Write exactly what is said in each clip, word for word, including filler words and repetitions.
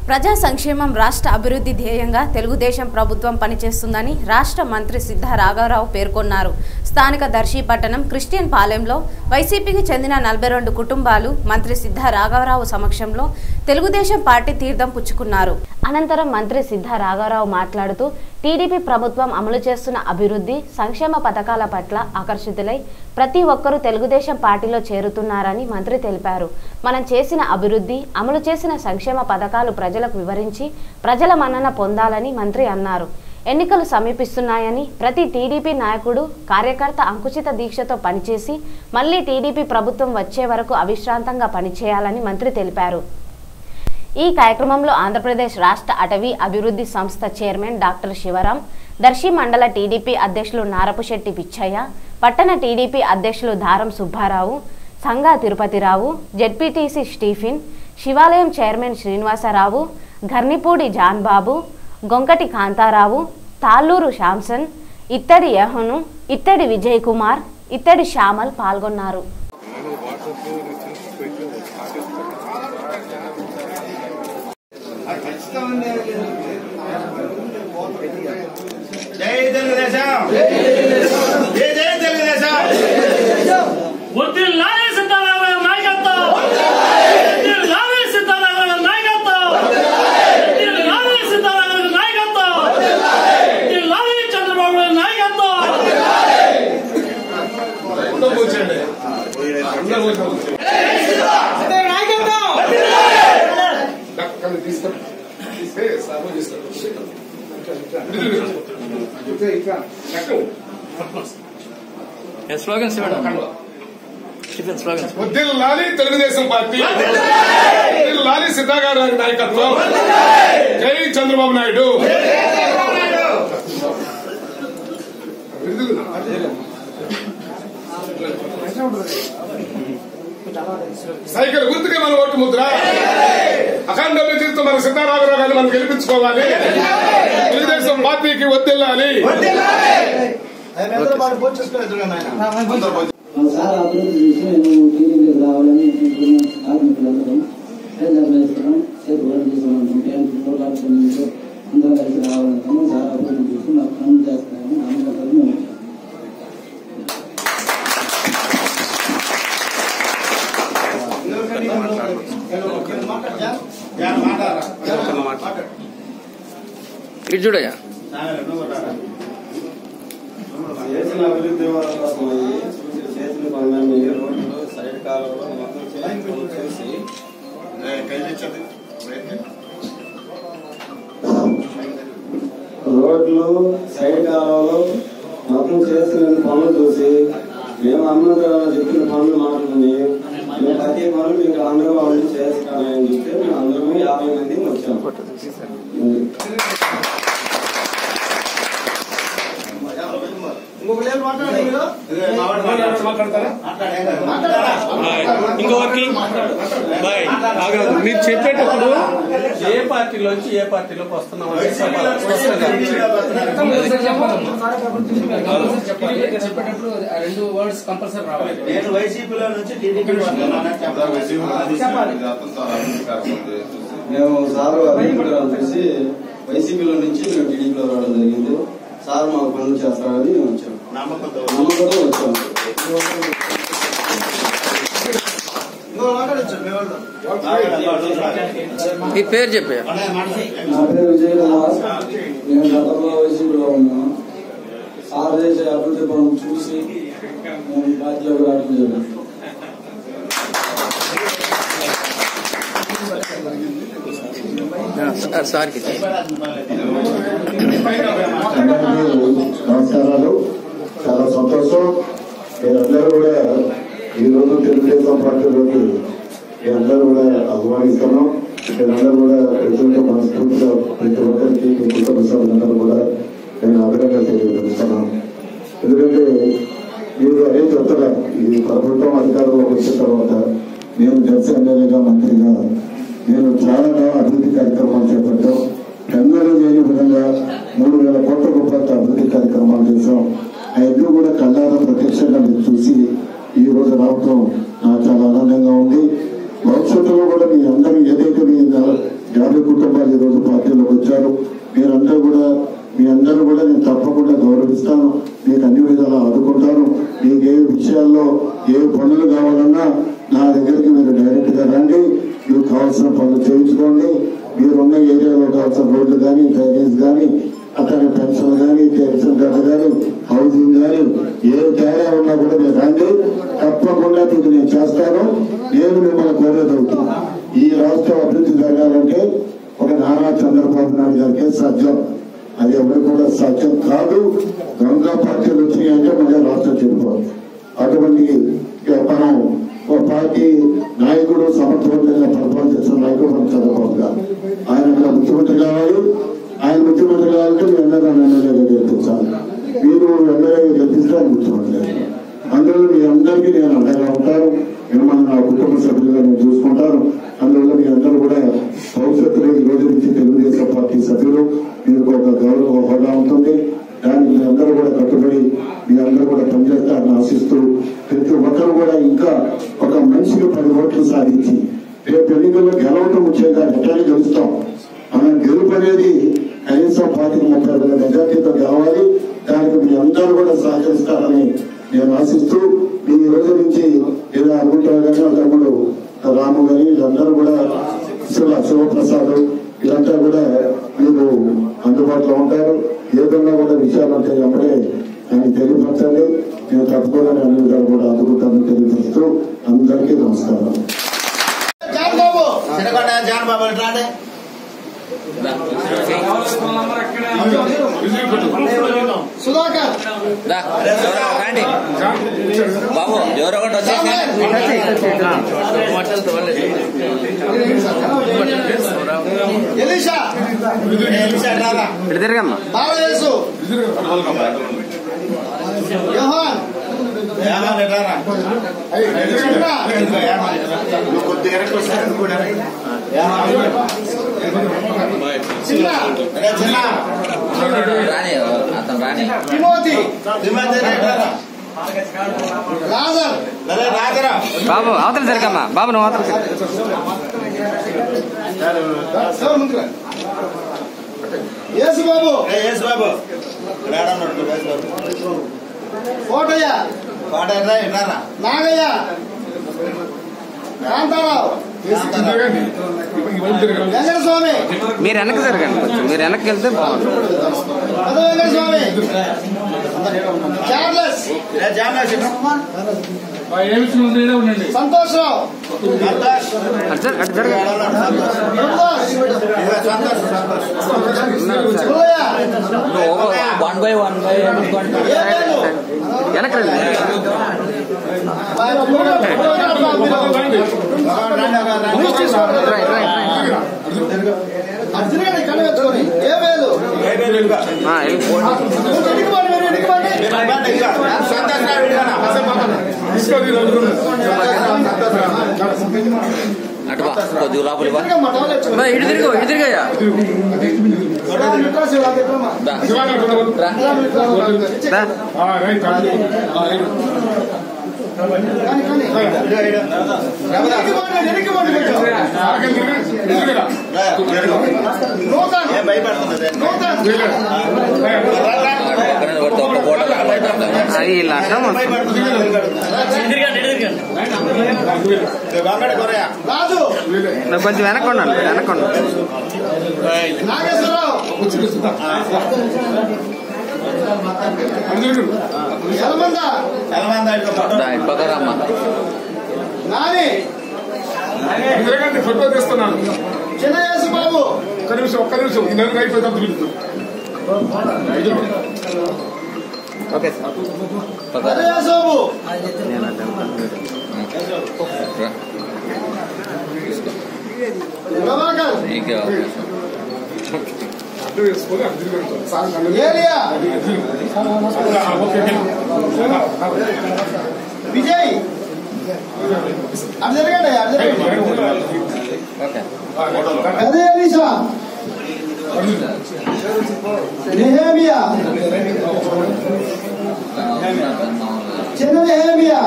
ప్రజా సంక్షేమం రాష్ట్ర అభివృద్ధి ధ్యేయంగా తెలుగుదేశం ప్రభుత్వం పనిచేస్తుందని రాష్ట్ర మంత్రి సిద్ధ రాఘవరావు పేర్కొన్నారు. స్థానిక దర్శి పట్టణం క్రిస్టియన్ పాలెంలో వైసీపీకి చెందిన నలభై రెండు కుటుంబాలు మంత్రి సిద్ధ రాఘవరావు సమక్షంలో తెలుగుదేశం పార్టీ తీర్థం పుచ్చుకున్నారు. అనంతరం మంత్రి సిద్ధ రాఘవరావు మాట్లాడుతూ టీడీపీ ప్రభుత్వం అమలు చేస్తున్న అభివృద్ధి సంక్షేమ పథకాల పట్ల ఆకర్షితులై ప్రతి ఒక్కరూ తెలుగుదేశం పార్టీలో చేరుతున్నారని మంత్రి తెలిపారు. మనం చేసిన అభివృద్ధి, అమలు చేసిన సంక్షేమ పథకాలు ప్రజలకు వివరించి ప్రజల మన్నన పొందాలని మంత్రి అన్నారు. ఎన్నికలు సమీపిస్తున్నాయని ప్రతి టీడీపీ నాయకుడు కార్యకర్త అంకుచిత దీక్షతో పనిచేసి మళ్లీ టీడీపీ ప్రభుత్వం వచ్చే వరకు అవిశ్రాంతంగా పనిచేయాలని మంత్రి తెలిపారు. ఈ కార్యక్రమంలో ఆంధ్రప్రదేశ్ రాష్ట్ర అటవీ అభివృద్ధి సంస్థ చైర్మన్ డాక్టర్ శివరాం, దర్శి మండల టీడీపీ అధ్యక్షులు నారపుశెట్టి పిచ్చయ్య, పట్టణ టీడీపీ అధ్యక్షులు Daram Subbarao, Sanga Tirupatirao, ZPTC Stephen, Shivalayam chairman Srinivasarao, Gharnipudi Janbabu, Gonkati Kantharao, Talluru Samson, Ittadi Yahonu, ఇత్తడి విజయ్ కుమార్, ఇత్తడి శ్యామల్ పాల్గొన్నారు. జై తెలుగుదేశం, జై జై తెలుగుదేశం. వర్ధిల్లాలి సీతారామయ్య నాయకత్వం, వర్ధిల్లాలి సీతారామయ్య నాయకత్వం, వర్ధిల్లాలి సీతారామయ్య నాయకత్వం, వర్ధిల్లాలి చంద్రబాబు నాయకత్వం. అందరూ కూర్చోండి. అందరూ కూర్చోండి. నాయకత్వం. కళ్ళు తీసుకో. తీస్తే సాగు తీసుకో. వర్ధిల్లాలి తెలుగుదేశం పార్టీ, వర్ధిల్లాలి సిద్ధా గారి నాయకత్వం, జై చంద్రబాబు నాయుడు. సైకిల్ గుర్తుకే మన ఓటు ముద్ర. అఖండ విజయంతో మన సిద్ధారాఘవరావు గారిని మనం గెలిపించుకోవాలి. తెలుగుదేశం పార్టీకి వర్ధిల్లాలి. సార్ అభివృద్ధి చూసి మేము టీడీపీకి రావాలని కార్మికులందరం చేస్తున్నాం. సేపు కూడా తీసుకున్నాం. అందరం కలిసి రావాలంటాము. సార్ అభివృద్ధి చూసి మాకు పనులు చేస్తున్నామని నమ్మకం మేము ఇటు చూడయ్యా. చేసిన అభివృద్ధి కోసం చేసిన పనులన్నీ రోడ్లు సైడ్ కాలంలో మొత్తం చేసి రోడ్లు సైడ్ కాలంలో మొత్తం చేసిన పనులు చూసి మేము అందరూ చెప్పిన పనులు మాట్లాడి మేము ప్రతి పనులు మీకు అందరూ వాళ్ళు చేస్తామని చెప్తే మేము అందరూ యాభై మంది వచ్చాము. ఇంకొకరికి మీరు చెప్పేటప్పుడు ఏ పార్టీలోంచి ఏ పార్టీలోకి వస్తున్నాం చెప్పేటప్పుడు రెండు వర్డ్స్ కంపల్సరీ రావాలి. నేను వైసీపీలో నుంచి మేము సార్ అభిప్రాయం చూసి వైసీపీలో నుంచి మేము టీడీపీలో రావడం జరిగింది. సార్ మాకు పనులు చేస్తారని మేము వచ్చాము. నమ్మకంతో వచ్చాము. మీ పేరు చెప్పా. నా పేరు విజయ్ కుమార్. నేను గతంలో వైసీపీలో ఉన్నాను. సార్ చేసే అభివృద్ధి పనులు చూసి నేను పార్టీలోకి రావడం జరిగింది. సార్కి నమస్కారాలు. చాలా సంతోషం. మీరందరూ కూడా ఈరోజు తెలుగుదేశం పార్టీలోకి మీరందరూ కూడా ఆహ్వానిస్తున్నాం. మీరందరూ కూడా ప్రతి ఒక్క మనస్ఫూర్తిగా ప్రతి ఒక్కరికి మీ కుటుంబ సభ్యులందరూ కూడా నేను అభినందన తెలియజేస్తున్నాను. ఎందుకంటే మీరు అదే చెప్తారా, ఈ ప్రభుత్వం అధికారంలోకి వచ్చిన తర్వాత నేను జనసేన ఎమ్మెల్యేగా మంత్రిగా నేను చాలా అభివృద్ధి కార్యక్రమాలు చేపట్టాం. ఎన్నడూ లేని విధంగా మూడు వేల కోట్ల రూపాయలతో అభివృద్ధి కార్యక్రమాలు చేశాం. అవన్నీ కూడా కళ్ళారా ప్రత్యక్షంగా మీరు చూసి ఈ రోజు రావటం నాకు చాలా ఆనందంగా ఉంది. భవిష్యత్తులో కూడా మీ అందరూ ఏదైతే మీ యాభై కుటుంబాలు మీరందరూ కూడా మీ అందరూ కూడా నేను తప్పకుండా గౌరవిస్తాను. మీకు అన్ని విధాలా ఆదుకుంటాను. మీకు ఏ విషయాల్లో ఏ పనులు కావాలన్నా నా దగ్గరికి మీరు డైరెక్ట్ గా రండి. మీకు కావాల్సిన పనులు చేయించుకోండి. మీరున్న ఏరియాలో కావాల్సిన రోడ్లు కానీ డ్రైనేజ్ కానీ అతని పెన్షన్ కానీ పెన్షన్ కార్డు కానీ హౌసింగ్ కానీ ఏ తేడా ఉన్నా కూడా మీరు రండి. తప్పకుండా మీకు నేను చేస్తాను. నేను మిమ్మల్ని కోరేది అవుతుంది. ఈ రాష్ట్రం అభివృద్ధి జరగాలంటే ఒక నారా చంద్రబాబు నాయుడు గారికి సాధ్యం. అది ఎవరు కూడా సాధ్యం కాదు. గంగా పార్టీలు వచ్చినాయంటే మళ్ళీ రాష్ట్రం చెడిపోవాలి. అటువంటి మనం ఒక పార్టీ నాయకుడు సమర్థవంతంగా పరిపాలన చేసిన నాయకుడు మనం చంద్రబాబు గారు. ఆయన ముఖ్యమంత్రి కావాలి. ఆయన ముఖ్యమంత్రి కావాలంటే మీ అందరూ ఎమ్మెల్యేగా గెలిపించాలి. మీరు ఎమ్మెల్యేగా గెలిపిస్తే ఆయన ముఖ్యమంత్రి. అందులో మీ అందరికీ నేను అండగా ఉంటాను. మిమ్మల్ని నా కుటుంబ సభ్యులుగా నేను చూసుకుంటాను. అందువల్ల మీ అందరూ కూడా భవిష్యత్తులో ఈ రోజు నుంచి తెలుగుదేశం పార్టీ సభ్యులు మీకు ఒక గౌరవ హోదా ఉంటుంది. దానికి మీ అందరూ కూడా కట్టుబడి మీ అందరూ కూడా పనిచేస్తారని ఆశిస్తూ ప్రతి ఒక్కరు కూడా ఇంకా ఒక మనిషికి పది ఓట్లు సాధించి రేపు ఎన్నికల్లో గెలవటం ముఖ్యంగా ఎట్లని గెలుస్తాం. మనం గెలుపు అనేది కనీసం పార్టీకి ముప్పై వేల మెజార్టీతో కావాలి. దానికి మీ అందరూ కూడా సహకరిస్తారని నేను ఆశిస్తూ మీ రోజు నుంచి ఏదో అనుకుంటారు కానీ తమ్ముడు రాము గారి వీళ్ళందరూ కూడా శివ శివప్రసాద్ వీళ్ళంతా కూడా మీరు అందుబాటులో ఉంటారు. ఏదన్నా కూడా విషయాలు ఉంటాయి అప్పుడే ఆయన తెలియపరచాలి. నేను తప్పకుండా అన్ని విధాలు కూడా అందుకుంటానని తెలియపరుస్తూ అందరికీ నమస్కారం. సుధాకర్ బాబు ఎవరో తిరగమ్మా రాని అతను రాని బాబు అవతల జరగమ్మా. బాబు నువ్వు అవతల బాబు బాబు కోటయ్య నాగయ్య కాంతారావు వెంకటస్వామి. మీరు వెనక్కి జరగండి. కొంచెం మీరు వెనక్కి వెళ్తే వెంకటస్వామి చార్లెస్ సంతోషరావు అటు జరగండి. వన్ బై వన్ బై వెనక్కి రండి. అటు కొద్దిగా లోపలి ఇటు తిరిగి ఇటు తిరిగయ్యా. అది ఇలా కొంచెం వెనక్కొండి వెనక్కొండి. పదరమ్మా ఫోటో తీస్తున్నాను. చిన్నయేసు బాబు ఒక్క నిమిషం ఒక్క నిమిషం ఈ నెలకు అయిపోతాం. ఓకే బాబు విజయ్ అది జరగండి అది అదే అలీషా నెహేమియా చిన్న నెహేమియా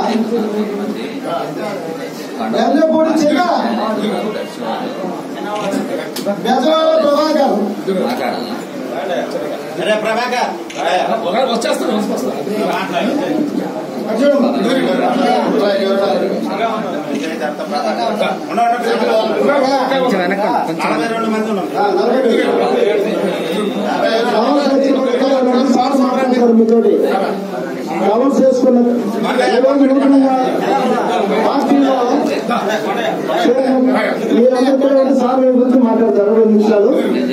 ఎర్రపూడి చిన్న బెజవాడ ప్రభాకర్ వచ్చేస్తాను కొంచెం వెనక మీతోటి కవర్ చేసుకున్న పార్టీలో మీరందరూ సార్ మీ గురించి మాట్లాడతారు రెండు నిమిషాలు.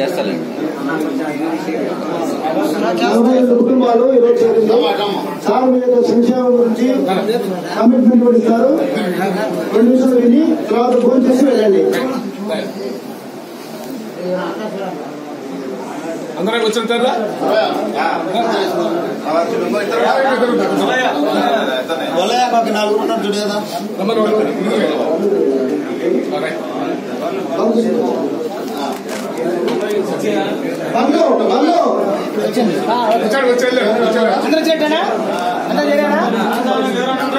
నలభై ఐదు కుటుంబాలు ఈరోజు చేరింది. సార్ మీ యొక్క సంక్షేమం గురించి కమిట్మెంట్ కూడా ఇస్తారు. రెండు నిమిషాలు విని తర్వాత ఫోన్ చేసి వెళ్ళండి. అందరం వచ్చిన తర్వాత నాలుగు ఉన్నారు చూడు కదా. వచ్చాడు వచ్చాడు అందరూ చెట్టనా అందరూ చేరానా